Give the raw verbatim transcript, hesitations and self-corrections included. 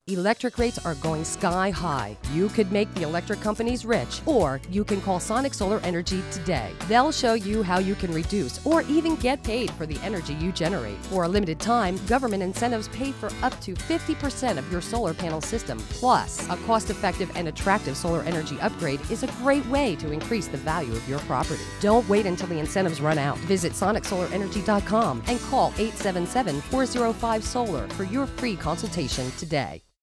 Electric rates are going sky high. You could make the electric companies rich, or you can call Sonic Solar Energy today. They'll show you how you can reduce or even get paid for the energy you generate. For a limited time, government incentives pay for up to fifty percent of your solar panel system. Plus, a cost-effective and attractive solar energy upgrade is a great way to increase the value of your property. Don't wait until the incentives run out. Visit sonic solar energy dot com and call eight seven seven, four zero five, SOLAR for your free consultation today.